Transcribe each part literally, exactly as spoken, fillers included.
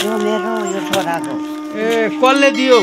यो मेरो यो छोराको। ए कसले दियो?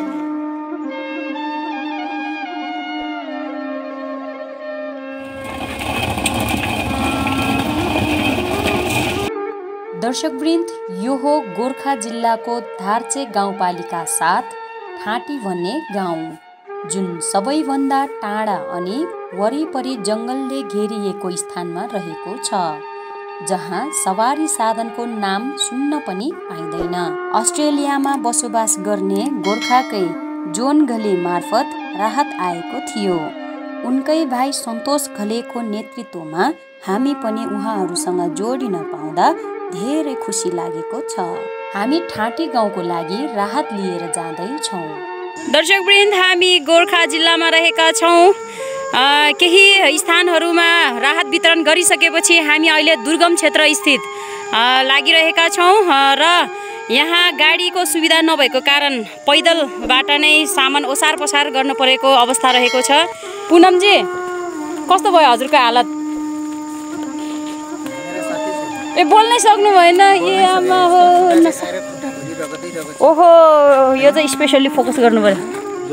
दर्शकवृन्द, यो हो गोर्खा जिल्लाको धार्चे गाउँपालिका सात ठाँटी भन्ने गाउँ, जुन सबैभन्दा टाढा अनि वरिपरि जङ्गलले घेरिएको स्थानमा रहेको छ, जहाँ सवारी साधनको नाम सुन्न पनि पाइँदैन। अस्ट्रेलियामा बसोबास गर्ने गोर्खाकै जोन घले मार्फत राहत आएको थियो। उनकै भाइ सन्तोष घलेको नेतृत्वमा हामी पनि उहाँहरूसँग जोडिन पाउँदा धेरै खुसी लागेको छ। हामी ठाँटी गाउँको लागि राहत लिएर जाँदैछौँ। दर्शकवृन्द, हामी गोर्खा जिल्लामा रहेका छौँ। केही स्थानहरूमा राहत वितरण गरिसकेपछि हामी अहिले दुर्गम क्षेत्र स्थित लागिरहेका छौँ र यहाँ गाडीको सुविधा नभएको कारण पैदलबाट नै सामान ओसार पसार गर्नु परेको अवस्था रहेको छ। पुनमजी, कस्तो भयो हजुरको हालत? ए बोल्नै सक्नु भएन? ए आमा हो, ओहो, यो चाहिँ स्पेसल्ली फोकस गर्नु पर्यो।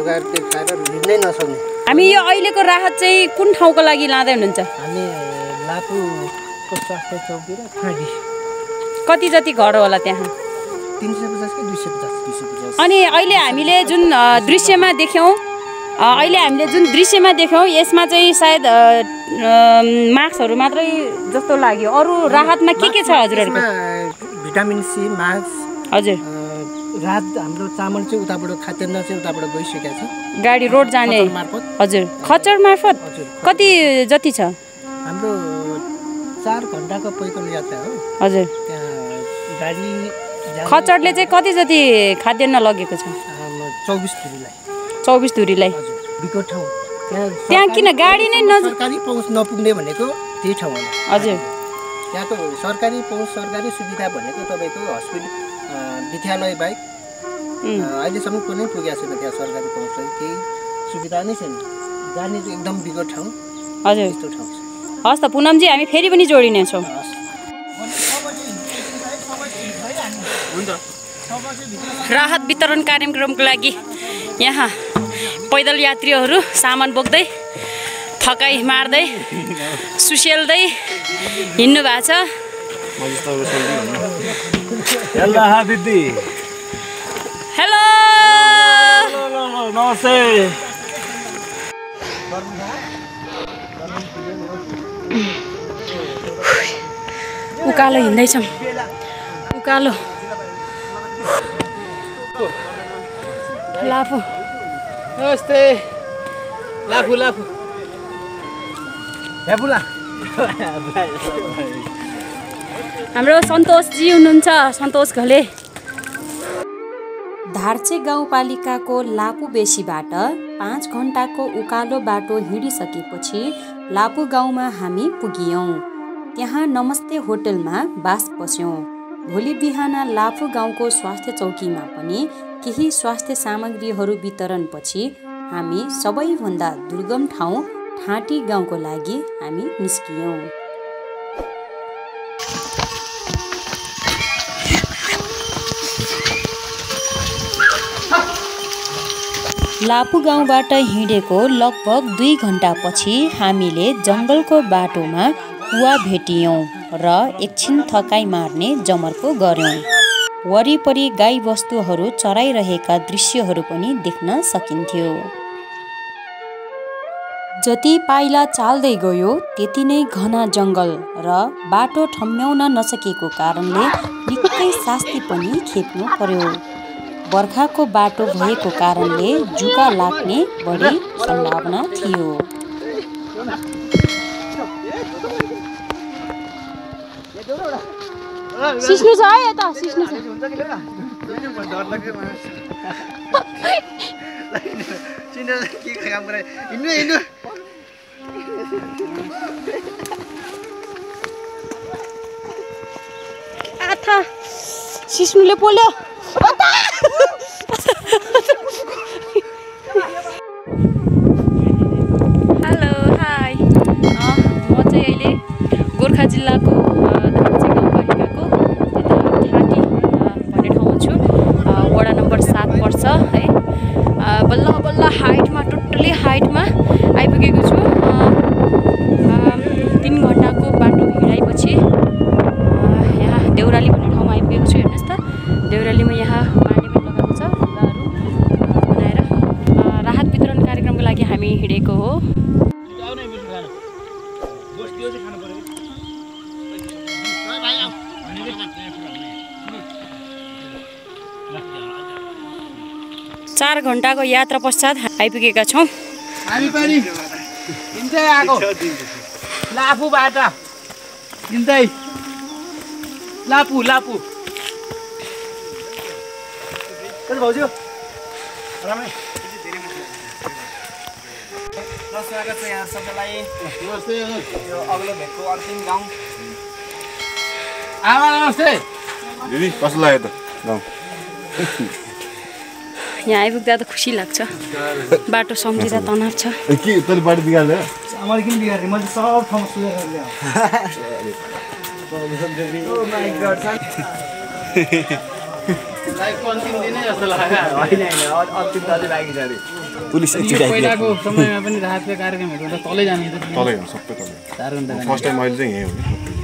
हामी यो अहिलेको राहत चाहिँ कुन ठाउँको लागि लाँदै हुनुहुन्छ? हामी लापुको स्वास्थ्य चौकी र ठाँटी। कति जति घर होला त्यहाँ? तीन सय पचास कि दुई सय पचास। अनि अहिले हामीले जुन दृश्यमा देख्यौँ अहिले हामीले जुन दृश्यमा देख्यौँ यसमा चाहिँ सायद मास्कहरू मात्रै जस्तो लाग्यो। अरू राहतमा के के छ हजुरहरूको? भिटामिन सी, मास्क, हजुर, राहत हाम्रो चामल चाहिँ उताबाट खाद्यान्न चाहिँ उताबाट गइसकेको छ। गाडी रोड जाने? हजुर, खच्चर मार्फत। कति जति छ? हाम्रो चार घन्टाको पैदल यात्रा हो। हजुर, त्यहाँ गाडी खच्चरले चाहिँ कति जति खाद्यान्न लगेको छ? चौबिस धुरीलाई। चौबिस धुरीलाई बिको ठाउँ त्यहाँ त्यहाँ किन गाडी नै नजिक? सरकारी पहुँच नपुग्ने भनेको त्यही ठाउँ हो। हजुर, त्यहाँको सरकारी पहुँच, सरकारी सुविधा भनेको तपाईँको हस्पिटल, विद्यालय बाहेक अहिलेसम्म कुनै पुगेको छैन। त्यहाँ सरकारी पहुँच केही सुविधा नै छैन। जाने चाहिँ एकदम बिगो ठाउँ। हजुर, यस्तो ठाउँ छ। हस् त पुनमजी, हामी फेरि पनि जोडिनेछौँ। राहत वितरण कार्यक्रमको लागि यहाँ पैदल यात्रीहरू सामान बोक्दै, थकाइ मार्दै, सुसेल्दै हिँड्नु भएको छ। दिदी, हेलो, नमस्ते। उकालो हिँड्दैछौँ, उकालो लाफु। नमस्ते। लाफु लाफु हेपुला। हाम्रो सन्तोषजी हुनुहुन्छ, सन्तोष घले। धार्चे गाउँपालिकाको लापु बेसीबाट पाँच घन्टाको उकालो बाटो हिँडिसकेपछि लापु गाउँमा हामी पुग्यौँ। त्यहाँ नमस्ते होटलमा बास बस्यौँ। भोलि बिहान लाफु गाउँको स्वास्थ्य चौकीमा पनि केही स्वास्थ्य सामग्रीहरू वितरणपछि हामी सबैभन्दा दुर्गम ठाउँ ठाँटी गाउँको लागि हामी निस्कियौँ। लापु गाउँबाट हिँडेको लगभग दुई घन्टापछि हामीले जङ्गलको बाटोमा कुवा भेटियौँ र एकछिन थकाइ मार्ने जमर्को गऱ्यौँ। वरिपरि गाई वस्तुहरू चराइरहेका दृश्यहरू पनि देख्न सकिन्थ्यो। जति पाइला चाल्दै गयो त्यति नै घना जङ्गल र बाटो ठम्म्याउन नसकेको कारणले निकै शास्ति पनि खेप्नु पर्यो। बर्खाको बाटो भएको कारणले जुका लाग्ने बढी सम्भावना थियो। सिस्नु छ है, यता सिस्नु छ। आथा, सिस्नुले पोल्यो। Hello, high. म चाहिँ अहिले गोर्खा जिल्लाको धार्चे गाउँपालिकाको यता ठाँटी भन्ने ठाउँमा आइपुगेको छु। हेर्नुहोस् त देउरालीमा यहाँ माने पनि लगाएको छ फुलहरू बनाएर राहत वितरण कार्यक्रमको लागि हामी हिँडेको हो। चार घन्टाको यात्रा पश्चात आइपुगेका छौँ। हामी पनि हिँड्दै आएको लाफुबाट हिँड्दै लापु लापु कति भाउजू रामै स्वागत छ यहाँ सबैलाई। नमस्ते। यो अग्लो भेटको अन्तिम गाउँ। आमा नमस्ते। दिदी कस्तो लाग्यो त गाउँ? यहाँ आइपुग्दा त खुसी लाग्छ। बाटो सम्झिँदा तनाव छ। के तैँले बाटो बिगार्दै? मैले किन बिगारेँ? मैले सब ठाउँमा सुधार ल्याएँ। पुलिस पहिलाको समयमा पनि राहतको कार्यक्रमहरू त तलै जाने तलै हो सबै तलै। फर्स्ट टाइम अहिले चाहिँ यही हो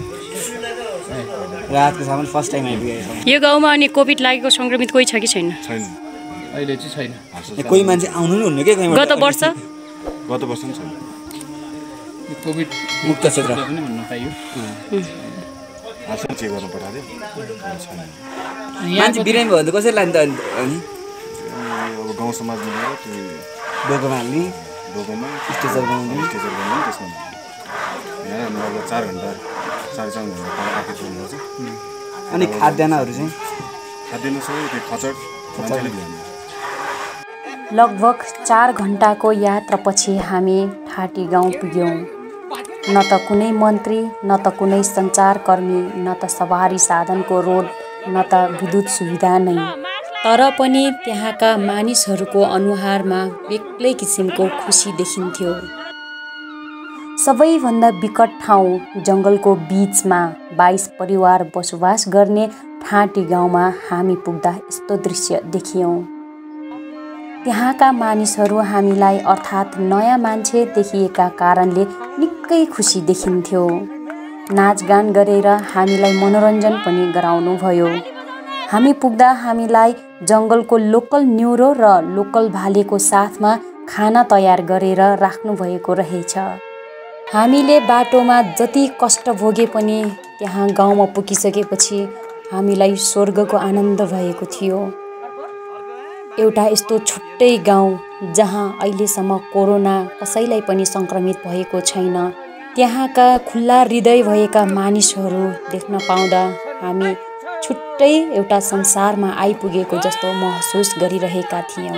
राहतको सामान फर्स्ट टाइम आइपुगेको यो गाउँमा अनि कोभिड लागेको सङ्क्रमित कोही छ कि छैन? छैन अहिले चाहिँ छैन। कोही मान्छे आउनु नि हुन्न के कोही गत वर्ष गत वर्ष पनि छैन। कोभिड मुक्त क्षेत्र पनि भन्न पाइयो। आसन चेक गर्न पठाएको थियो। मान्छे बिरामी भयो भने त कसरी लान्छ अनि अब गाउँ समाज मिलेर त्यो डोकोमा हाल्ने डोकोमा स्टेचर बनाउने स्टेचर बनाउने त्यसमा यहाँ लगभग चार घन्टा साढे चार घन्टा आफै चल्नुपर्छ। अनि खाद्यान्नहरू चाहिँ खाद्यान्न सबै त्यो खचड मान्छेले ल्याउने। लगभग चार घन्टाको यात्रापछि हामी ठाटी गाउँ पुग्यौँ। न त कुनै मन्त्री, न त कुनै सञ्चारकर्मी, न त सवारी साधनको रोड, न त विद्युत सुविधा नै। तर पनि त्यहाँका मानिसहरूको अनुहारमा बेग्लै किसिमको खुसी देखिन्थ्यो। सबैभन्दा विकट ठाउँ जङ्गलको बीचमा बाइस परिवार बसोबास गर्ने ठाटी गाउँमा हामी पुग्दा यस्तो दृश्य देखियौँ। त्यहाँका मानिसहरू हामीलाई अर्थात् नयाँ मान्छे देखिएका कारणले निकै खुसी देखिन्थ्यो। नाचगान गरेर हामीलाई मनोरञ्जन पनि गराउनुभयो। हामी पुग्दा हामीलाई जङ्गलको लोकल न्युरो र लोकल भालेको साथमा खाना तयार गरेर राख्नुभएको रहेछ। हामीले बाटोमा जति कष्ट भोगे पनि त्यहाँ गाउँमा पुगिसकेपछि हामीलाई स्वर्गको आनन्द भएको थियो। एउटा यस्तो छुट्टै गाउँ जहाँ अहिलेसम्म कोरोना कसैलाई पनि सङ्क्रमित भएको छैन, त्यहाँका खुल्ला हृदय भएका मानिसहरू देख्न पाउँदा हामी छुट्टै एउटा संसारमा आइपुगेको जस्तो महसुस गरिरहेका थियौँ।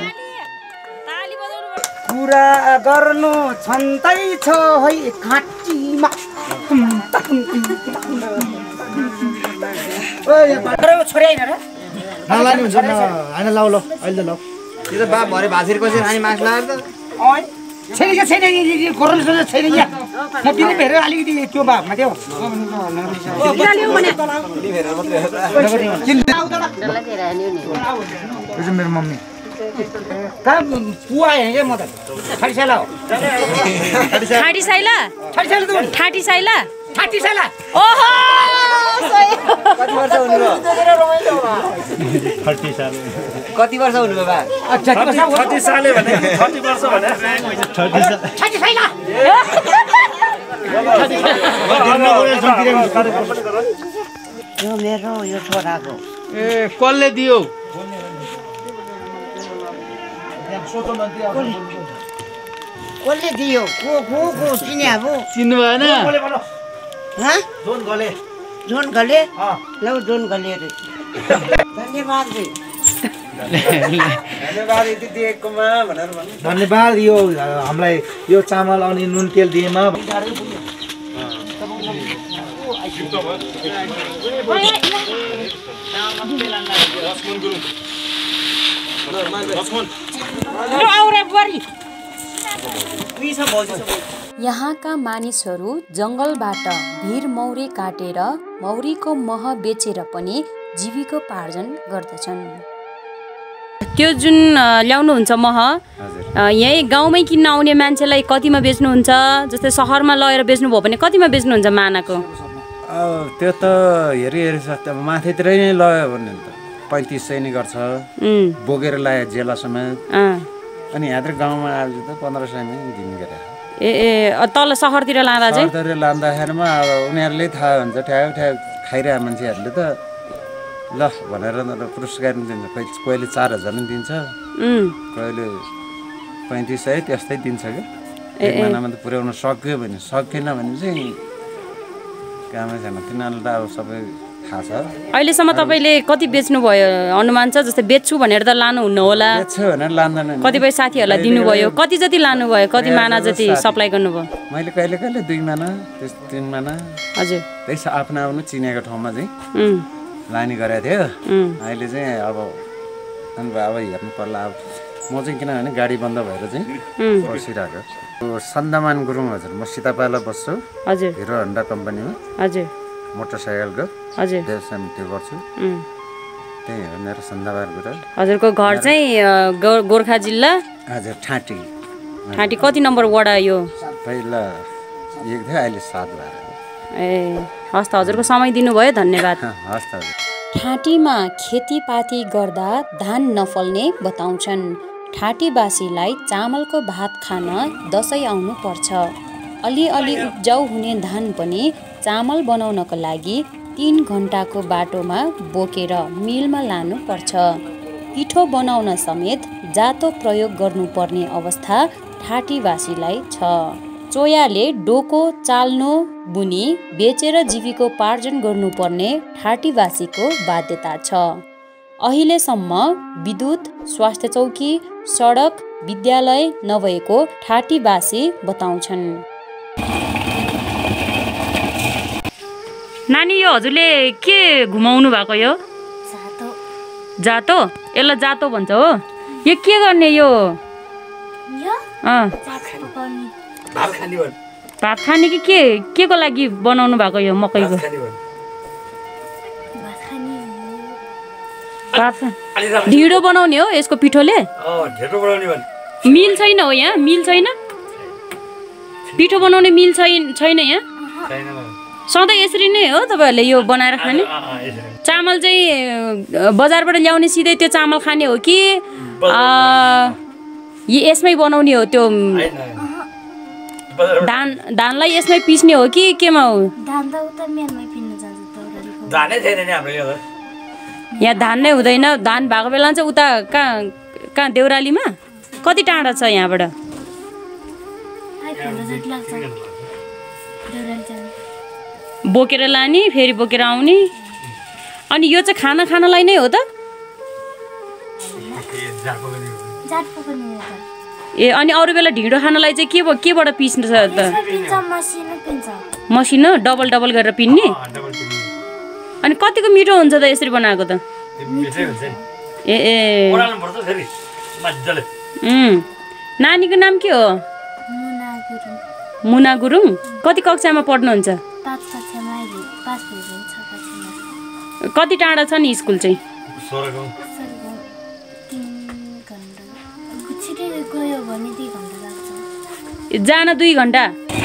कुरा गर्नु छन्तै छ है घाँटीमा। छोरी होइन र नलाने हुन्छ न होइन लाउ ल अहिले लाउ यो त बाप भरे भाषेर कसरी खाने मास लगाएर त छैन क्या छैन कोरोना सोच छैन क्या म पनि फेरेर अलिकति त्यो भावमा थियो मेरो मम्मी कहाँ पुवा आएँ क्या म त ठाटी साइला हो ठाटी साइला ठाटी साइला त ठाटी साइला ठाटी साइला ओहो कति वर्ष हुनुभयो? कति वर्ष हुनुभयो बा? थर्टी साले भने थर्टी वर्ष भने ठाटी साइला यो मेरो यो छोराको ए कसले दियो कसले दियो को को को चिने अब चिन्नु भएन हाँ जोन गले जोन गले लौ जोन गले रे धन्यवाद रे धन्यवाद यति दिएकोमा भनेर भन्नु। धन्यवाद यो हामीलाई यो चामल अनि नुन तेल दिएमा। यहाँका मानिसहरू जङ्गलबाट भिर मौरी काटेर मौरीको मह बेचेर पनि जीविकोपार्जन गर्दछन्। त्यो जुन ल्याउनुहुन्छ मह यही गाउँमै किन्न आउने मान्छेलाई कतिमा बेच्नुहुन्छ? जस्तै सहरमा लगेर बेच्नुभयो भने कतिमा बेच्नुहुन्छ मानाको? त्यो त हेरी हेरी सक्छ माथितिरै नै लग्यो भने त पैँतिस सय नै गर्छ बोकेर लाग्यो जेलासम्म अनि यहाँ गाउँमा आज त पन्ध्र सयमै दिने गरे ए ए तल सहरतिर लाँदा चाहिँ सहरतिर लाँदाखेरिमा अब उनीहरूले थाहा हुन्छ ठ्याउ ठ्याउ खाइरहेको मान्छेहरूले त ल भनेर पुरस्कार दिन्छ कहिले चार हजार पनि दिन्छ कहिले पैँतिस सय त्यस्तै दिन्छ क्या एक महिनामा त पुर्याउन सक्यो भने सकेन भने चाहिँ कामै छैन तिनीहरूले त अब सबै थाहा छ अहिलेसम्म तपाईँले कति बेच्नुभयो अनुमान छ जस्तै बेच्छु भनेर त लानुहुन्न होला बेच्छु भनेर लाँदैन कतिपय साथीहरूलाई दिनुभयो कति जति लानुभयो कति माना जति सप्लाई गर्नुभयो मैले कहिले कहिले दुई माना त्यस तिन माना हजुर त्यसो आफ्नो आफ्नो चिनेको ठाउँमा चाहिँ लाने गरेको थियो अहिले चाहिँ अब अब हेर्नु पर्ला अब म चाहिँ किनभने गाडी बन्द भएर चाहिँ बसिरहेको सन्दमान गुरुङ हजुर म सीतापाला बस्छु हजुर हिरो होन्डा कम्पनीमा हजुर मोटरसाइकलको हजुर व्यवसाय त्यो गर्छु त्यही हो मेरो सन्दमान गुरुङ हजुरको घर चाहिँ गोर्खा जिल्ला हजुर ठाँटी ठाँटी कति नम्बर वडा यो पहिला एक थियो अहिले सात भएर ए हस् त हजुरको समय दिनुभयो धन्यवाद हस् त ठाँटीमा खेतीपाती गर्दा धान नफल्ने बताउँछन् ठाँटीवासीलाई चामलको भात खान दसैँ आउनु पर्छ अलिअलि उब्जाउ हुने धान पनि चामल बनाउनको लागि तीन घन्टाको बाटोमा बोकेर मिलमा लानु पर्छ पिठो बनाउन समेत जातो प्रयोग गर्नुपर्ने अवस्था ठाँटीवासीलाई छ चोयाले डोको चाल्नु बुनी बेचेर जीविकोपार्जन गर्नुपर्ने ठाँटीवासीको बाध्यता छ अहिलेसम्म विद्युत स्वास्थ्य चौकी सडक विद्यालय नभएको ठाँटीवासी बताउँछन् नानी यो हजुरले के घुमाउनु भएको यो जातो जातो यसलाई जातो भन्छ हो यो के गर्ने यो भात खाने कि के के को लागि बनाउनु भएको यो मकैको ढिँडो बनाउने हो यसको पिठोले मिल छैन हो यहाँ मिल छैन पिठो बनाउने मिल छैन यहाँ सधैँ यसरी नै हो तपाईँहरूले यो बनाएर खाने चामल चाहिँ बजारबाट ल्याउने सिधै त्यो चामल खाने हो कि यसमै बनाउने हो त्यो धान धानलाई यसमै पिस्ने हो कि केमा हो यहाँ धान नै हुँदैन धान भएको बेला चाहिँ उता कहाँ कहाँ देउरालीमा कति टाढा छ यहाँबाट बोकेर लाने फेरि बोकेर आउने अनि यो चाहिँ खाना खानलाई नै हो त ए अनि अरू बेला ढिँडो खानलाई चाहिँ के केबाट पिस्नु छ त मसिनो डबल डबल गरेर पिन्ने अनि कतिको मिठो हुन्छ त यसरी बनाएको त ए ए नानीको नाम के हो मुना गुरुङ कति कक्षामा पढ्नुहुन्छ कति टाढा छ नि स्कुल चाहिँ जान दुई घन्टा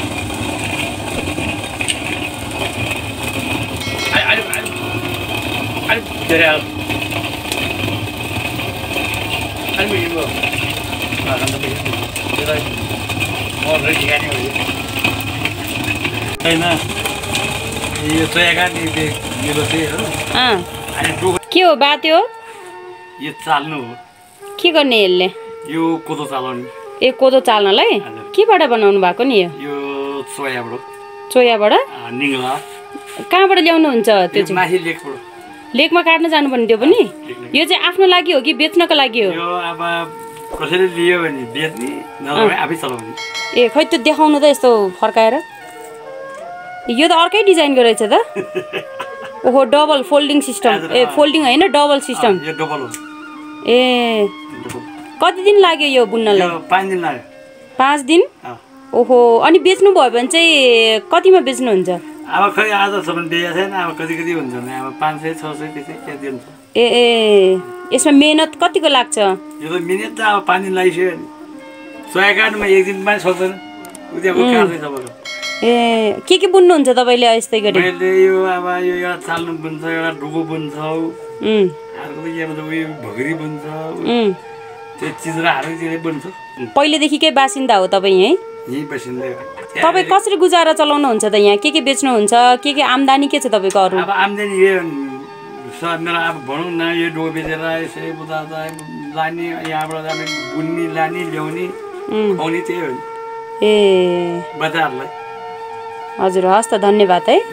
के हो बात्यो यो चाल्नु हो के गर्ने यसले यो कोदो चालाउने ए कोदो चाल्नलाई केबाट बनाउनु भएको नि यो चोयाबाट चोयाबाट निङ्ला कहाँबाट ल्याउनुहुन्छ त्यो चाहिँ माथि लेकबाट लेकमा काट्न जानुपर्ने त्यो पनि यो चाहिँ आफ्नो लागि हो कि बेच्नको लागि हो यो अब कसैले लियो भने बेच्ने नभए आफै चलाउने ए खै त्यो देखाउनु त यस्तो फर्काएर यो त अर्कै डिजाइनको रहेछ त ओहो डबल फोल्डिङ सिस्टम ए फोल्डिङ होइन डबल सिस्टम यो डबल हो ए कति दिन लाग्यो यो बुन्नलाई पाँच दिन लाग्यो पाँच दिन ओहो अनि बेच्नु भयो भने चाहिँ कतिमा बेच्नुहुन्छ अब खै आजसम्म बेचेको छैन अब कति कति हुन्छ भने अब पाँच सय छ सय त्यसै क्या दिन्छ ए ए यसमा मेहनत कतिको लाग्छ यो त मिहिनेत त अब पाँच दिन लागिसक्यो नि सोया काट्नुमा एक दिनमा सक्दैन उद्याको काट्दै तपाईँको ए के के बुन्नुहुन्छ तपाईँले यस्तै गरी मैले यो अब यो एउटा चाल्नु बुन्छ एउटा डुगो बुन्छ उम् अर्को के भन्छ उयो भोगरी बुन्छ उम् त्यो चिजराहरू चाहिँ बुन्छ पहिलेदेखिकै बासिन्दा हो तपाईँ यहीँ यहीँ बसिँदै तपाईँ कसरी गुजारा चलाउनुहुन्छ त यहाँ के के बेच्नुहुन्छ के के आम्दानी के छ तपाईँको अरू अब आम्दानी यो मेरो अब भनौँ न यो डुगो बेचेर यसै उता लाने यहाँबाट जाने बुन्ने लाने ल्याउने खुवाउने त्यही हो ए बजारलाई हजुर हस् त धन्यवाद है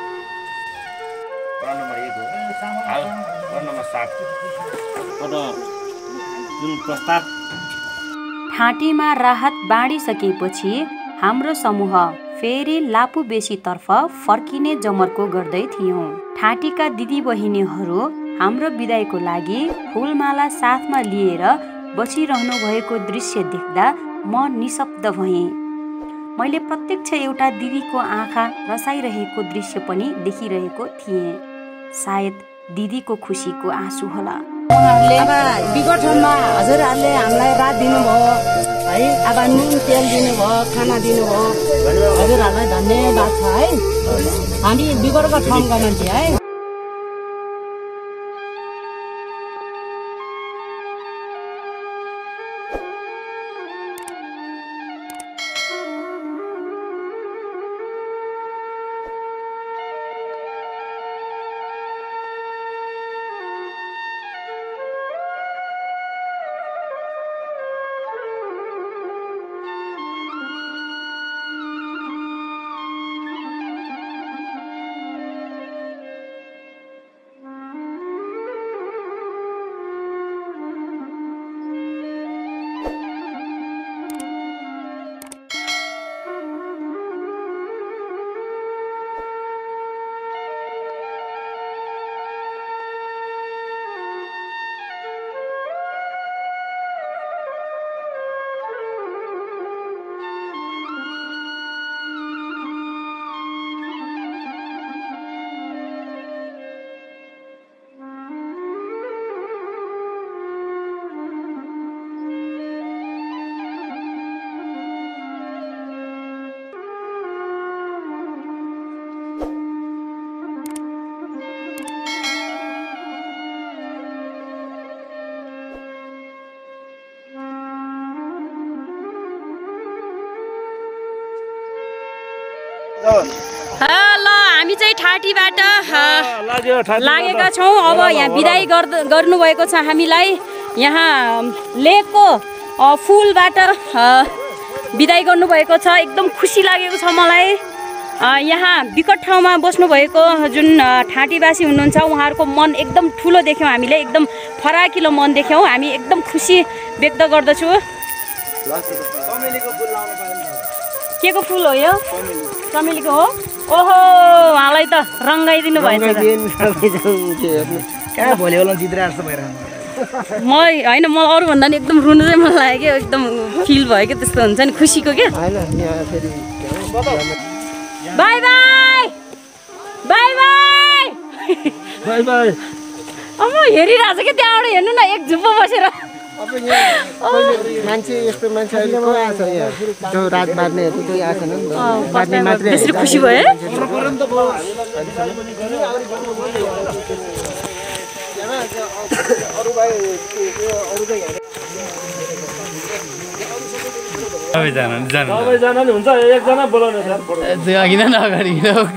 ठाटीमा राहत बाँडिसकेपछि हाम्रो समूह फेरि लापुबेसीतर्फ फर्किने जमर्को गर्दै थियौँ। ठाटीका दिदीबहिनीहरू हाम्रो बिदाईको लागि फुलमाला साथमा लिएर बसिरहनु भएको दृश्य देख्दा म निशब्द भएँ। मैले प्रत्यक्ष एउटा दिदीको आँखा रसाइरहेको दृश्य पनि देखिरहेको थिएँ। सायद दिदीको खुसीको आँसु होला। अब विगत ठाउँमा हजुरहरूले हामीलाई रात दिनुभयो है, अब नुन तेल दिनुभयो, खाना दिनुभयो, हजुरहरूलाई धन्यवाद छ है। हामी विगतको ठाउँका मान्छे है। ल हामी चाहिँ ठाटीबाट लागेका छौँ। अब यहाँ बिदाई गर्नुभएको छ हामीलाई। यहाँ लेकको फुलबाट बिदाई गर्नुभएको छ। एकदम खुसी लागेको छ मलाई। यहाँ विकट ठाउँमा बस्नुभएको जुन ठाटीवासी हुनुहुन्छ उहाँहरूको मन एकदम ठुलो देख्यौँ हामीले, एकदम फराकिलो मन देख्यौँ हामी। एकदम खुसी व्यक्त गर्दछु। के को फुल हो यो? चमेलीको हो। ओहो उहाँलाई त रङ्गाइदिनु भएछ। कहाँ भोलि होला जिद्रा जस्तो भएर म होइन, म अरूभन्दा नि एकदम रुनु चाहिँ मन लाग्यो क्या। एकदम फिल भयो क्या, त्यस्तो हुन्छ नि खुसीको क्या। Bye bye bye bye bye bye. अब म हेरिरहेको छु कि त्यहाँबाट हेर्नु न, एक झुप्पो बसेर। मान्छे यस्तो मान्छे अहिले को आएको छ यहाँ? जो रात बाँध्नेहरू कोही आएको छैन नि त। बाँध्ने मात्रै त्यसरी खुसी भयो। सबैजना नि हुन्छ, एकजना बोलाउने अघि नै अगाडि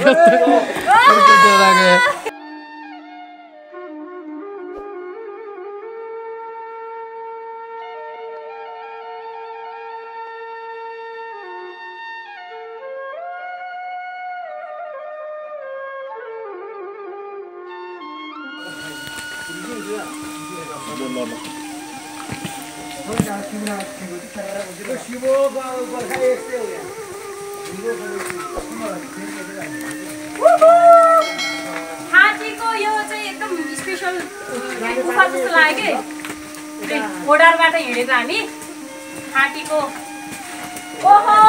ठाटीको यो चाहिँ एकदम स्पेसल गुफा जस्तो लाग्यो कि ओडारबाट हिँडेको हामी ठाटीको। ओहो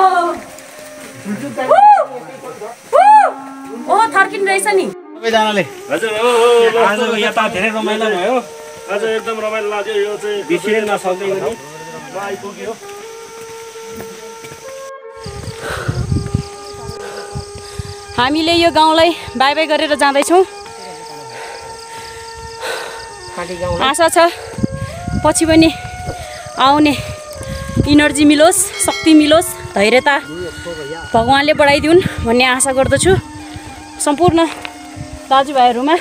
ओहो थर्किनु रहेछ नि सबैजनाले। हजुर आज यता धेरै रमाइलो भयो। आज एकदम रमाइलो लाग्यो। यो चाहिँ बिर्सिनै नसक्ने ठाउँ आइपुग्यो। हामीले यो गाउँलाई बाई बाई गरेर जाँदैछौँ। आशा छ पछि पनि आउने इनर्जी मिलोस्, शक्ति मिलोस्, धैर्यता भगवान्ले बढाइदिउन् भन्ने आशा गर्दछु। सम्पूर्ण दाजुभाइहरूमा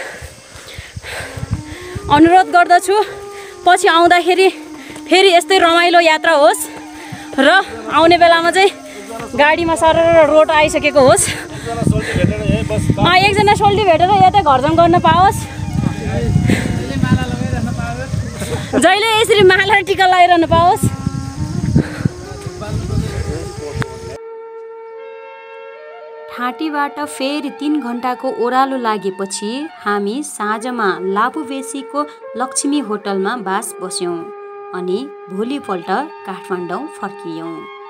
अनुरोध गर्दछु पछि आउँदाखेरि फेरि यस्तै रमाइलो यात्रा होस् र आउने बेलामा चाहिँ गाडीमा सरर रोड आइसकेको होस्। एकजना सोल्टी भेटेर यतै घरजम गर्न पाओस्। जहिले यसरी माला टिका लगाइरहनु पाओस्। ठाँटीबाट फेरि तीन घन्टाको ओह्रालो लागेपछि हामी साँझमा लाबुबेसीको लक्ष्मी होटलमा बास बस्यौँ अनि भोलिपल्ट काठमाडौँ फर्कियौँ।